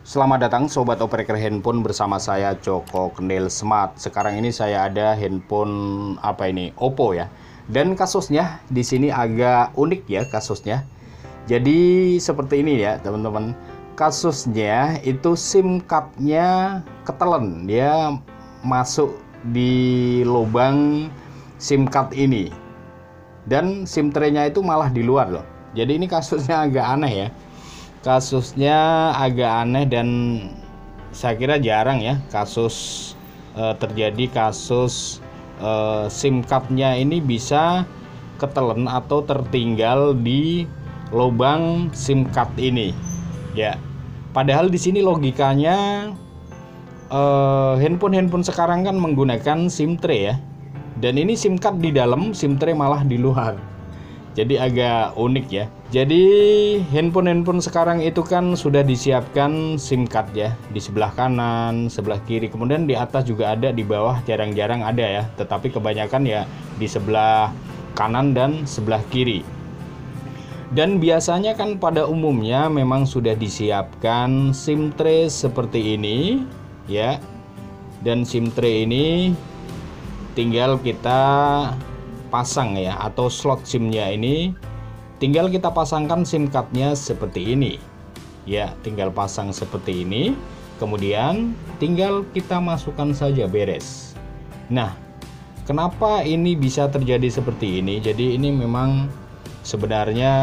Selamat datang Sobat Operator Handphone bersama saya Joko Kendil Smart. Sekarang ini saya ada handphone Oppo ya. Dan kasusnya di sini agak unik ya kasusnya. Jadi seperti ini ya teman-teman. Kasusnya itu SIM card-nya ketelen. Dia masuk di lubang SIM card ini. Dan SIM tray-nya itu malah di luar loh. Jadi ini kasusnya agak aneh ya. Kasusnya agak aneh dan saya kira jarang ya terjadi kasus SIM card-nya ini bisa ketelen atau tertinggal di lubang SIM card ini ya. Padahal di sini logikanya handphone sekarang kan menggunakan SIM tray ya, dan ini SIM card di dalam, SIM tray malah di luar. Jadi agak unik ya. Jadi handphone sekarang itu kan sudah disiapkan SIM card ya, di sebelah kanan, sebelah kiri, kemudian di atas juga ada, di bawah jarang-jarang ada ya. Tetapi kebanyakan ya di sebelah kanan dan sebelah kiri. Dan biasanya kan pada umumnya memang sudah disiapkan SIM tray seperti ini ya. Dan SIM tray ini tinggal kita pasang ya, atau slot SIM-nya ini tinggal kita pasangkan SIM card-nya seperti ini ya, tinggal pasang seperti ini, kemudian tinggal kita masukkan saja, beres. Nah, kenapa ini bisa terjadi seperti ini? Jadi ini memang sebenarnya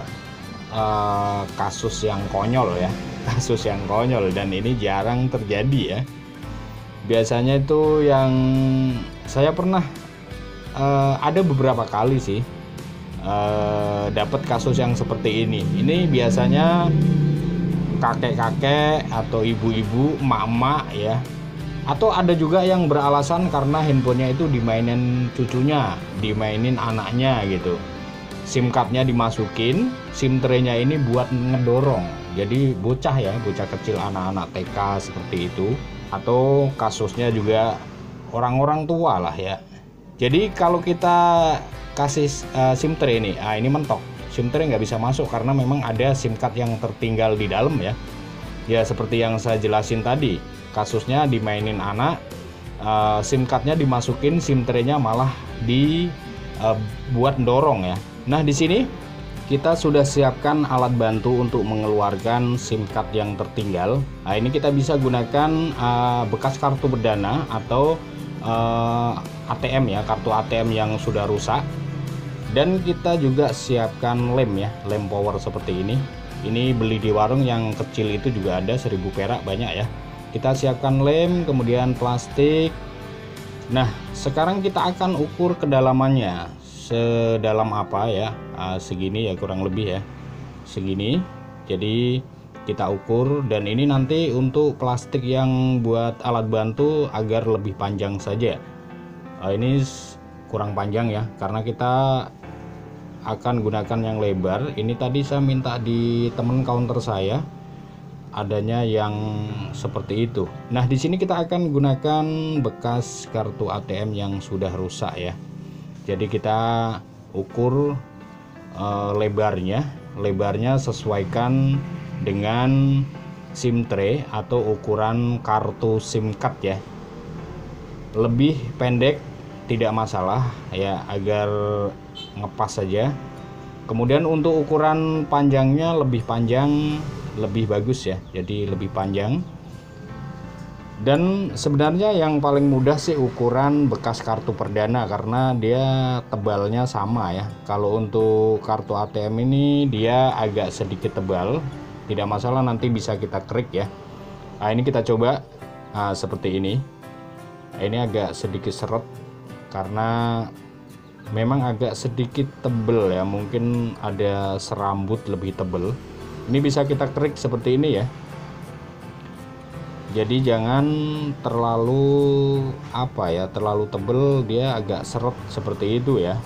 kasus yang konyol ya, kasus yang konyol, dan ini jarang terjadi ya. Biasanya itu yang saya pernah ada beberapa kali sih dapat kasus yang seperti ini. Ini biasanya kakek-kakek atau ibu-ibu, emak-emak ya. Atau ada juga yang beralasan karena handphonenya itu dimainin cucunya, dimainin anaknya gitu. SIM cardnya dimasukin, SIM tray-nya ini buat ngedorong. Jadi bocah ya, bocah kecil, anak-anak TK seperti itu. Atau kasusnya juga orang-orang tua lah ya. Jadi kalau kita kasih SIM tray ini, ini mentok, SIM tray nggak bisa masuk karena memang ada SIM card yang tertinggal di dalam ya. Ya seperti yang saya jelasin tadi, kasusnya dimainin anak, SIM cardnya dimasukin, SIM tray-nya malah dibuat dorong ya. Nah di sini kita sudah siapkan alat bantu untuk mengeluarkan SIM card yang tertinggal. Nah ini kita bisa gunakan bekas kartu perdana atau ATM ya, kartu ATM yang sudah rusak. Dan kita juga siapkan lem ya, lem power seperti ini. Ini beli di warung yang kecil itu juga ada, 1000 perak banyak ya. Kita siapkan lem, kemudian plastik. Nah sekarang kita akan ukur kedalamannya sedalam apa ya, segini ya kurang lebih ya, segini. Jadi kita ukur, dan ini nanti untuk plastik yang buat alat bantu agar lebih panjang saja. Ini kurang panjang ya, karena kita akan gunakan yang lebar. Ini tadi saya minta di temen counter saya adanya yang seperti itu. Nah di sini kita akan gunakan bekas kartu ATM yang sudah rusak ya. Jadi kita ukur lebarnya sesuaikan dengan SIM tray atau ukuran kartu SIM card ya. Lebih pendek tidak masalah ya, agar ngepas saja. Kemudian untuk ukuran panjangnya lebih panjang lebih bagus ya, jadi lebih panjang. Dan sebenarnya yang paling mudah sih ukuran bekas kartu perdana, karena dia tebalnya sama ya. Kalau untuk kartu ATM ini dia agak sedikit tebal, tidak masalah, nanti bisa kita klik ya. Nah ini kita coba seperti ini. Ini agak sedikit seret karena memang agak sedikit tebel ya, mungkin ada serambut lebih tebel. Ini bisa kita klik seperti ini ya. Jadi jangan terlalu terlalu tebel, dia agak seret seperti itu ya.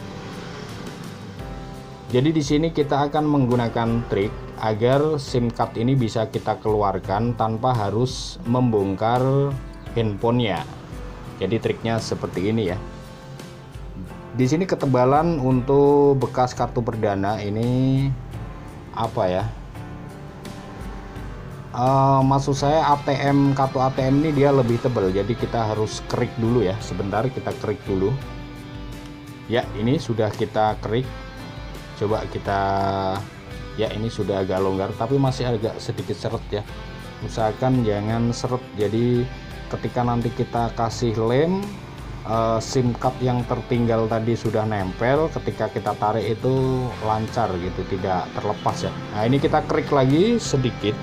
Jadi di sini kita akan menggunakan trik agar SIM card ini bisa kita keluarkan tanpa harus membongkar handphonenya. Jadi triknya seperti ini ya. Di sini ketebalan untuk bekas kartu perdana ini maksud saya ATM, kartu ATM ini dia lebih tebal, jadi kita harus krik dulu ya. Sebentar kita krik dulu ya. Ini sudah kita krik, coba kita ya, ini sudah agak longgar tapi masih agak sedikit seret ya. Usahakan jangan seret, jadi ketika nanti kita kasih lem, SIM card yang tertinggal tadi sudah nempel, ketika kita tarik itu lancar gitu, tidak terlepas ya. Nah ini kita krik lagi sedikit.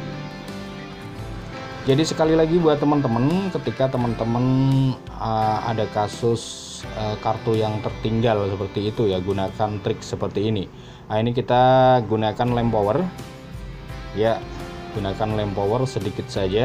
Jadi sekali lagi buat teman-teman, ketika teman-teman ada kasus kartu yang tertinggal seperti itu ya, gunakan trik seperti ini. Nah ini kita gunakan lem power ya, gunakan lem power sedikit saja.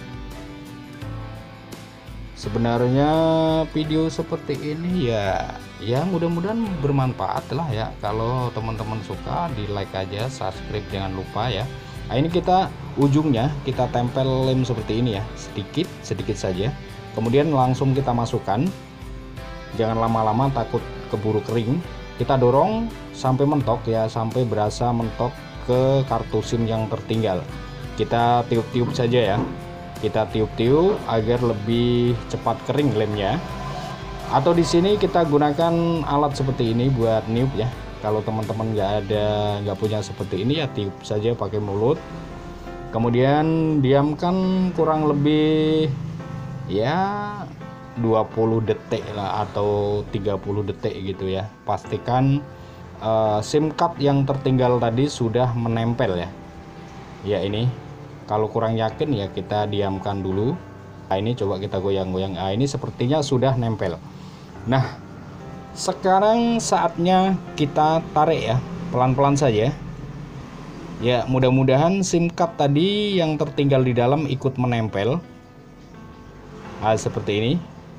Sebenarnya video seperti ini ya mudah-mudahan bermanfaat lah ya. Kalau teman-teman suka, di like aja, subscribe jangan lupa ya. Nah ini kita ujungnya kita tempel lem seperti ini ya, sedikit saja, kemudian langsung kita masukkan. Jangan lama-lama, takut keburu kering. Kita dorong sampai mentok ya, sampai berasa mentok ke kartu SIM yang tertinggal. Kita tiup-tiup saja ya, kita tiup-tiup agar lebih cepat kering lemnya. Atau di sini kita gunakan alat seperti ini buat niup ya. Kalau teman-teman nggak punya seperti ini ya, tiup saja pakai mulut, kemudian diamkan kurang lebih ya 20 detik lah atau 30 detik gitu ya. Pastikan SIM card yang tertinggal tadi sudah menempel ya. Ya ini kalau kurang yakin ya kita diamkan dulu. Nah ini coba kita goyang-goyang. Nah ini sepertinya sudah nempel. Nah sekarang saatnya kita tarik ya, pelan-pelan saja ya. Mudah-mudahan SIM card tadi yang tertinggal di dalam ikut menempel. Nah seperti ini.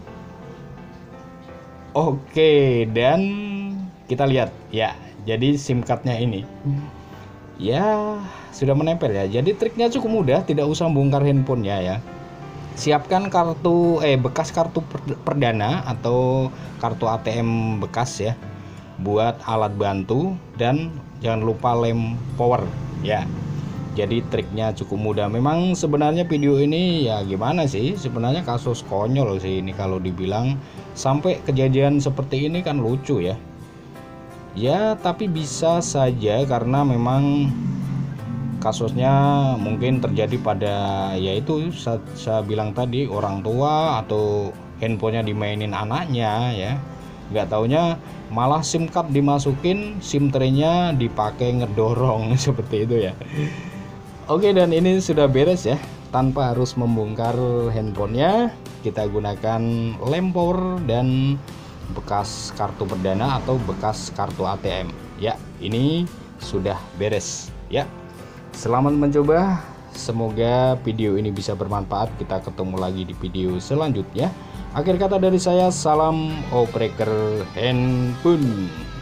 Oke, dan kita lihat ya, jadi SIM cardnya ini ya sudah menempel ya. Jadi triknya cukup mudah, tidak usah bongkar handphonenya ya. Siapkan bekas kartu perdana atau kartu ATM bekas ya, buat alat bantu, dan jangan lupa lem power ya. Jadi triknya cukup mudah. Memang sebenarnya video ini ya gimana sih, sebenarnya kasus konyol sih ini kalau dibilang. Sampai kejadian seperti ini kan lucu ya. Ya tapi bisa saja karena memang kasusnya mungkin terjadi pada, yaitu saya bilang tadi, orang tua atau handphonenya dimainin anaknya ya. Nggak taunya malah SIM card dimasukin, SIM tray-nya dipakai ngedorong seperti itu ya. Oke, dan ini sudah beres ya, tanpa harus membongkar handphonenya. Kita gunakan lem power dan bekas kartu perdana atau bekas kartu ATM ya. Ini sudah beres ya. Selamat mencoba, semoga video ini bisa bermanfaat. Kita ketemu lagi di video selanjutnya. Akhir kata dari saya, salam opreker handphone.